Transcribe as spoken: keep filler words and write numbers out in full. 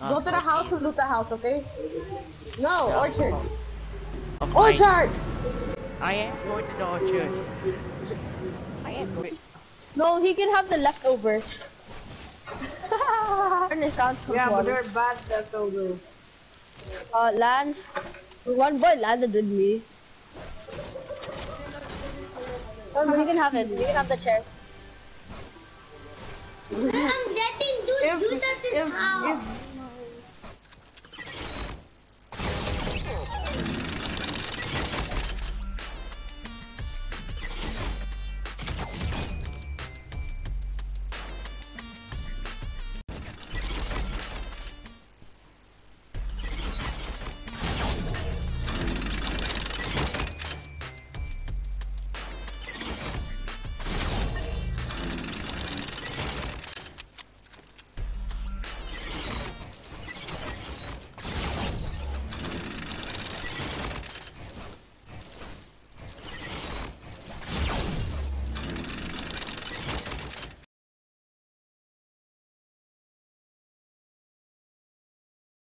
Go to the house and loot the house, okay? No, Yeah, orchard. Oh, fine. Orchard! I am going to the orchard. I am going. No, he can have the leftovers. And it counts as Yeah, but one. they're bad leftovers. Uh, Lance. One boy landed with me. Oh, no, you can have it. You can have the chair. I'm getting dude, If, dude at this if, house. if